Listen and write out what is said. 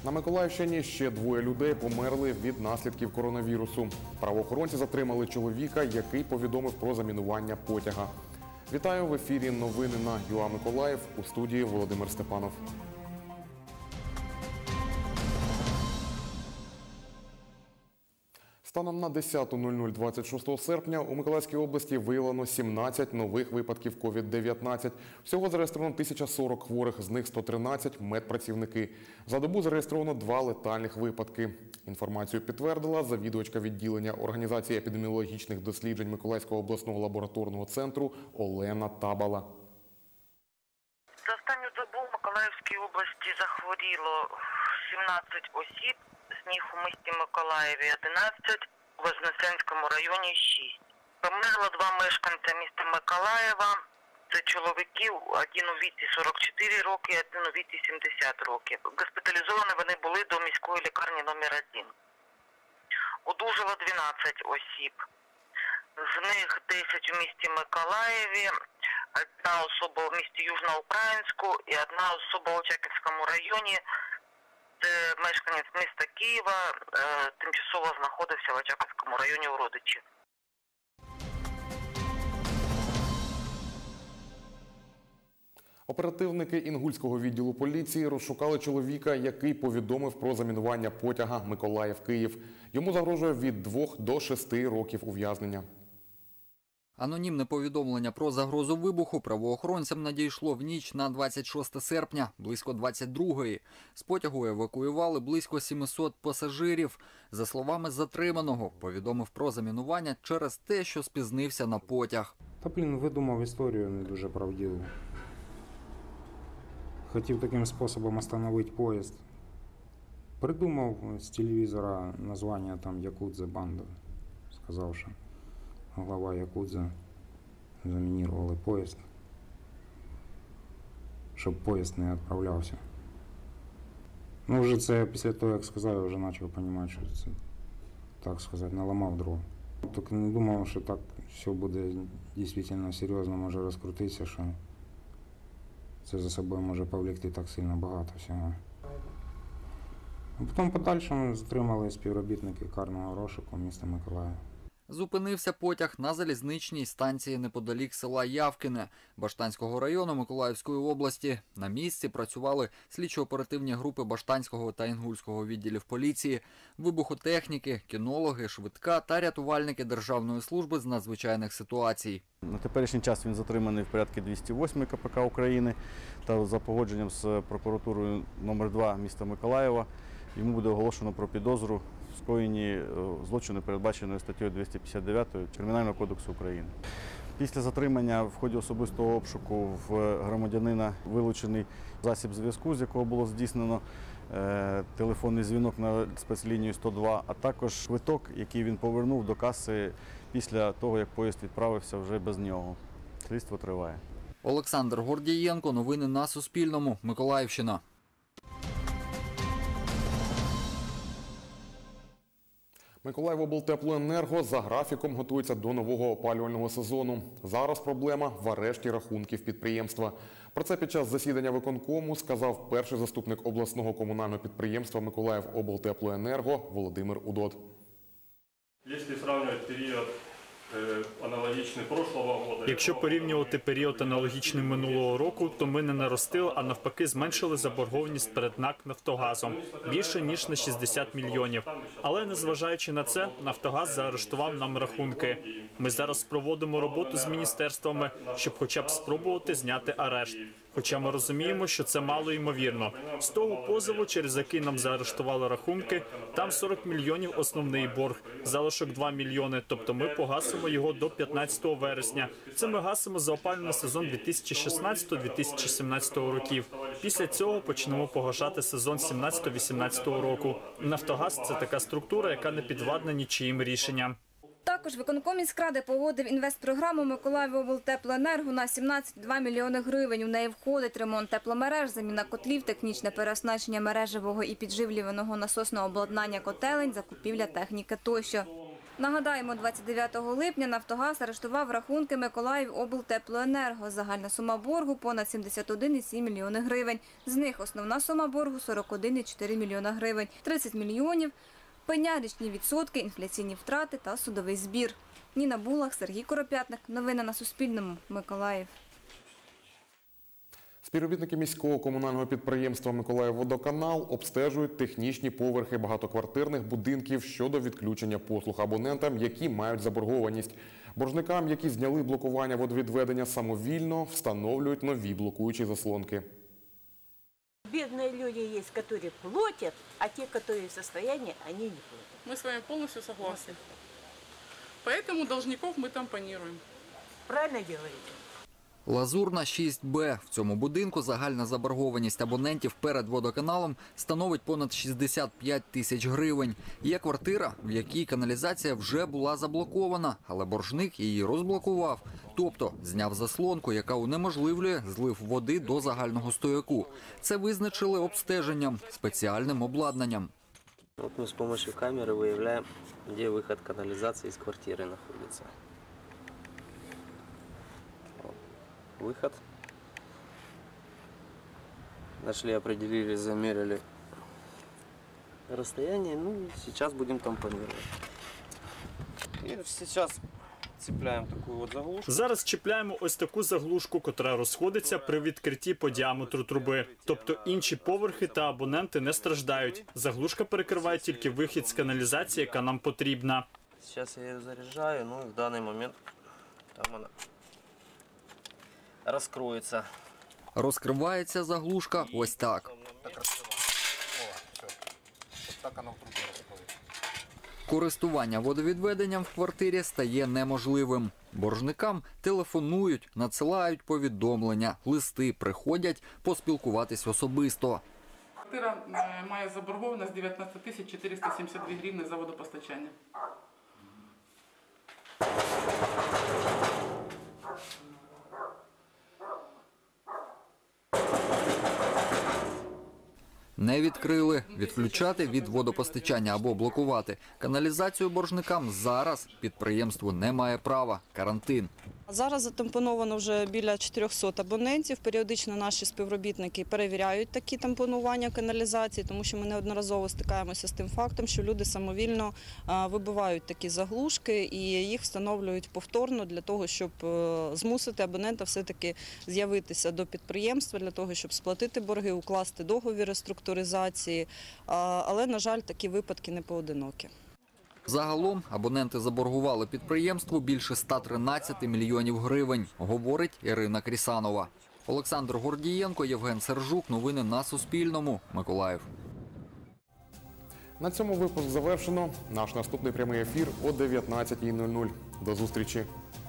На Миколаївщині ще 2 людей померли від наслідків коронавірусу. Правоохоронці затримали чоловіка, який повідомив про замінування потяга. Вітаю в ефірі новини на ЮА Миколаїв. У студії Володимир Степанов. Станом на 10:00 26 серпня у Миколаївській області виявлено 17 нових випадків COVID-19. Всього зареєстровано 1040 хворих, з них 113 – медпрацівники. За добу зареєстровано 2 летальних випадки. Інформацію підтвердила завідувачка відділення Організації епідеміологічних досліджень Миколаївського обласного лабораторного центру Олена Табала. За останню добу в Миколаївській області захворіло 17 осіб. З них у місті Миколаєві 11, у Вознесенському районі 6. Померло 2 мешканця міста Миколаєва. Це чоловіків, один у віці 44 роки, один у віці 70 років. Госпіталізовані вони були до міської лікарні номер 1. Одужало 12 осіб. З них 10 у місті Миколаєві, 1 особа у місті Южноукраїнську і 1 особа у Очаківському районі. Це мешканець міста Києва, тимчасово знаходився в Очаківському районі у родичів. Оперативники Інгульського відділу поліції розшукали чоловіка, який повідомив про замінування потяга Миколаїв-Київ. Йому загрожує від 2 до 6 років ув'язнення. Анонімне повідомлення про загрозу вибуху правоохоронцям надійшло в ніч на 26 серпня, близько 22-ї. З потягу евакуювали близько 700 пасажирів. За словами затриманого, повідомив про замінування через те, що спізнився на потяг. Видумав історію не дуже правдиву. Хотів таким способом остановити поїзд. Придумав з телевізора названня там Якудза банда. Сказав, що глава Якудза замінували поїзд, щоб поїзд не відправлявся. Вже це після того, як сказав, я вже почав розуміти, що це, так сказати, наламав дров. Тільки не думав, що так все буде дійсно серйозно, може розкрутитися, що це за собою може повлекти так сильно багато всього. А потім подальшому затримали співробітники карного розшуку міста Миколаїв. Зупинився потяг на залізничній станції неподалік села Явкине Баштанського району Миколаївської області. На місці працювали слідчо-оперативні групи Баштанського та Інгульського відділів поліції, вибухотехніки, кінологи, швидка та рятувальники Державної служби з надзвичайних ситуацій. На теперішній час він затриманий в порядку 208 КПК України та за погодженням з прокуратурою номер 2 міста Миколаєва йому буде оголошено про підозру в скоєнні злочину, передбаченої статтею 259 Кримінального кодексу України. Після затримання в ході особистого обшуку в громадянина вилучений засіб зв'язку, з якого було здійснено телефонний дзвінок на спецлінію 102, а також квиток, який він повернув до каси після того, як поїзд відправився вже без нього. Слідство триває. Олександр Гордієнко. Новини на Суспільному. Миколаївщина. Миколаївоблтеплоенерго за графіком готується до нового опалювального сезону. Зараз проблема в арешті рахунків підприємства. Про це під час засідання виконкому сказав перший заступник обласного комунального підприємства Миколаївоблтеплоенерго Володимир Удод. Якщо порівнювати період аналогічний прошлого року. Якщо порівнювати період аналогічний минулого року, то ми не наростили, а навпаки зменшили заборгованість перед НАК «Нафтогазом» більше ніж на 60 мільйонів. Але незважаючи на це, «Нафтогаз» заарештував нам рахунки. Ми зараз проводимо роботу з міністерствами, щоб хоча б спробувати зняти арешт. Хоча ми розуміємо, що це мало ймовірно. З того позову, через який нам заарештували рахунки, там 40 мільйонів основний борг, залишок 2 мільйони, тобто ми погасимо його до 15 вересня. Це ми гасимо за опалювальний сезон 2016-2017 років. Після цього почнемо погашати сезон 17-18 року. «Нафтогаз» – це така структура, яка не підвладна нічиїм рішенням. Також виконком міськради погодив інвестпрограму Миколаївоблтеплоенерго на 17,2 мільйони гривень. У неї входить ремонт тепломереж, заміна котлів, технічне переоснащення мережевого і підживлюваного насосного обладнання котелень, закупівля техніки тощо. Нагадаємо, 29 липня «Нафтогаз» арештував рахунки «Миколаївоблтеплоенерго». Загальна сума боргу – понад 71,7 мільйони гривень. З них основна сума боргу – 41,4 мільйона гривень. 30 мільйонів – пеня, річні відсотки, інфляційні втрати та судовий збір. Ніна Булах, Сергій Коропятник. Новини на Суспільному. Миколаїв. Співробітники міського комунального підприємства «Миколаївводоканал» обстежують технічні поверхи багатоквартирних будинків щодо відключення послуг абонентам, які мають заборгованість. Боржникам, які зняли блокування водовідведення самовільно, встановлюють нові блокуючі заслонки. Бедные люди есть, которые платят, а те, которые в состоянии, они не платят. Мы с вами полностью согласны. Поэтому должников мы тампонируем. Правильно делаете? Лазурна 6Б. В цьому будинку загальна заборгованість абонентів перед водоканалом становить понад 65 тисяч гривень. Є квартира, в якій каналізація вже була заблокована, але боржник її розблокував. Тобто зняв заслонку, яка унеможливлює злив води до загального стояку. Це визначили обстеженням, спеціальним обладнанням. Вот мы с помощью камеры выявляем, где выход канализации из квартиры находится. Выход. Нашли, определили, замерили расстояние. Ну и сейчас будем тампонировать. И сейчас цепляем такую вот заглушку. Зараз чіпляємо ось таку заглушку, котра розходиться при відкритті по діаметру труби. Тобто інші поверхи та абоненти не страждають. Заглушка перекриває тільки вихід з каналізації, яка нам потрібна. Сейчас я ее заряжаю, ну и в данный момент там она раскроется. Розкривається заглушка ось так. Користування водовідведенням в квартирі стає неможливим. Боржникам телефонують, надсилають повідомлення, листи, приходять поспілкуватись особисто. Квартира має заборгованість 19 тисяч 472 гривні за водопостачання. Не відкрили. Відключати від водопостачання або блокувати каналізацію боржникам зараз підприємство не має права. Карантин. Зараз затампоновано вже біля 400 абонентів. Періодично наші співробітники перевіряють такі тампонування каналізації, тому що ми неодноразово стикаємося з тим фактом, що люди самовільно вибивають такі заглушки і їх встановлюють повторно для того, щоб змусити абонента все-таки з'явитися до підприємства, для того, щоб сплатити борги, укласти договір реструктуризації. Але, на жаль, такі випадки не поодинокі. Загалом абоненти заборгували підприємству більше 113 мільйонів гривень, говорить Ірина Крісанова. Олександр Гордієнко, Євген Сержук. Новини на Суспільному. Миколаїв. На цьому випуск завершено. Наш наступний прямий ефір о 19:00. До зустрічі.